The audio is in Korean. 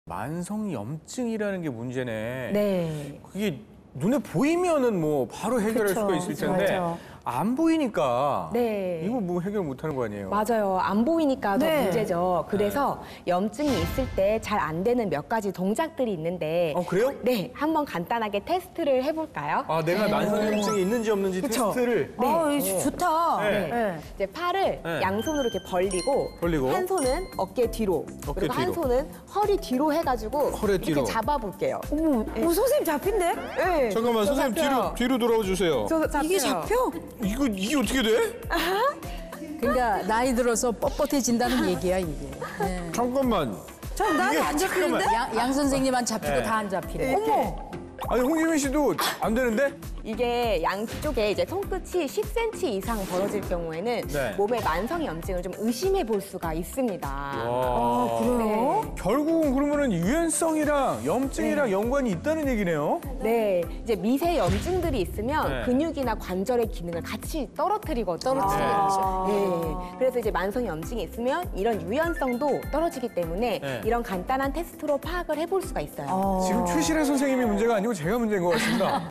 만성 염증이라는 게 문제네. 네. 그게 눈에 보이면은 뭐 바로 해결할 수가 있을 텐데 맞아요. 안 보이니까 네. 이거 뭐 해결 못 하는 거 아니에요? 맞아요. 안 보이니까 더 네. 문제죠. 그래서 염증이 있을 때 잘 안 되는 몇 가지 동작들이 있는데 그래요? 네, 한번 간단하게 테스트를 해볼까요? 아, 내가 만성 염증이 있는지 없는지 그쵸? 테스트를. 네. 이거 좋다. 네. 네. 이제 팔을 네. 양손으로 이렇게 벌리고 벌리고. 한 손은 어깨 뒤로 어깨 그리고 한 뒤로. 손은 허리 뒤로 해가지고 허리 이렇게 뒤로. 잡아볼게요. 어머, 선생님 잡힌대? 네. 잠깐만, 저 선생님 잡혀요. 뒤로 돌아와 주세요. 저 잡혀요. 이게 잡혀? 이게 어떻게 돼? 그러니까 나이 들어서 뻣뻣해진다는 얘기야 이게. 네. 잠깐만. 전 나는 이게 안 잡히는데? 양 선생님만 잡히고 네. 다 안 잡히네. 어머. 아니, 홍지민 씨도 안 되는데? 이게 양쪽에 이제 손끝이 10cm 이상 벌어질 경우에는 네. 몸의 만성 염증을 좀 의심해 볼 수가 있습니다. 와. 그래요? 결국은 그러면은 유연성이랑 염증이랑 연관이 있다는 얘기네요. 네, 이제 미세 염증들이 있으면 네. 근육이나 관절의 기능을 같이 떨어뜨리거든요. 떨어뜨리죠. 네, 그래서 이제 만성 염증이 있으면 이런 유연성도 떨어지기 때문에 네. 이런 간단한 테스트로 파악을 해볼 수가 있어요. 지금 최실혜 선생님이 문제가 아니고 제가 문제인 것 같습니다.